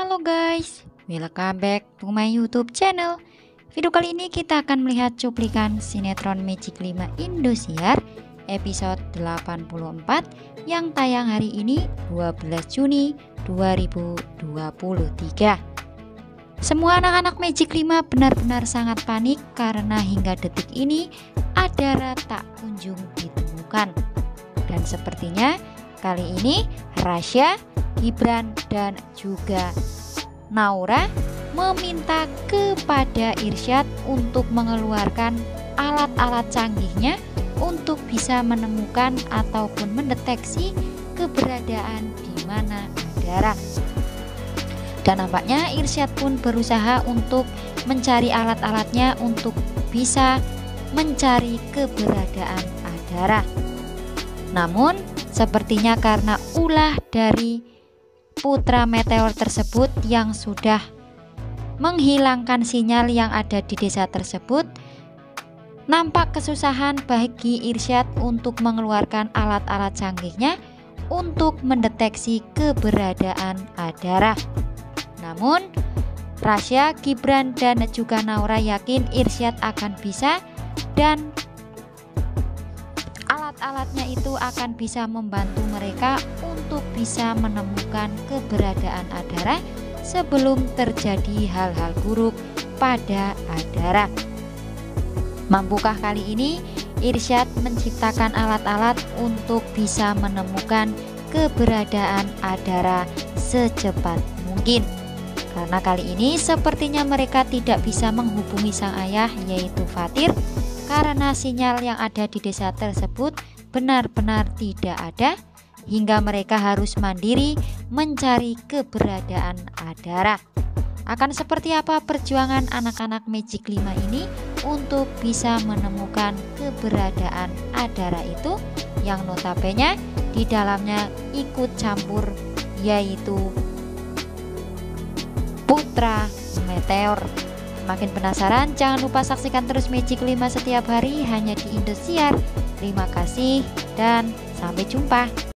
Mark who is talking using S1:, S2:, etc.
S1: Halo guys, welcome back to my YouTube channel. Video kali ini kita akan melihat cuplikan sinetron Magic 5 Indosiar episode 84 yang tayang hari ini 12 Juni 2023. Semua anak-anak Magic 5 benar-benar sangat panik karena hingga detik ini Adara tak kunjung ditemukan. Dan sepertinya kali ini Rasya, Gibran dan juga Naura meminta kepada Irsyad untuk mengeluarkan alat-alat canggihnya untuk bisa menemukan ataupun mendeteksi keberadaan di mana Adara. Dan nampaknya Irsyad pun berusaha untuk mencari alat-alatnya untuk bisa mencari keberadaan Adara. Namun sepertinya karena ulah dari putra meteor tersebut yang sudah menghilangkan sinyal yang ada di desa tersebut, nampak kesusahan bagi Irsyad untuk mengeluarkan alat-alat canggihnya untuk mendeteksi keberadaan Adara. Namun Rasya, Gibran dan juga Naura yakin Irsyad akan bisa, dan alat-alatnya itu akan bisa membantu mereka untuk bisa menemukan keberadaan Adara sebelum terjadi hal-hal buruk pada Adara. Mampukah kali ini Irsyad menciptakan alat-alat untuk bisa menemukan keberadaan Adara secepat mungkin? Karena kali ini sepertinya mereka tidak bisa menghubungi sang ayah yaitu Fatir, karena sinyal yang ada di desa tersebut benar-benar tidak ada, hingga mereka harus mandiri mencari keberadaan Adara. Akan seperti apa perjuangan anak-anak Magic 5 ini untuk bisa menemukan keberadaan Adara itu, yang notabene di dalamnya ikut campur yaitu putra meteor. Makin penasaran? Jangan lupa saksikan terus Magic 5 setiap hari hanya di Indosiar. Terima kasih dan sampai jumpa.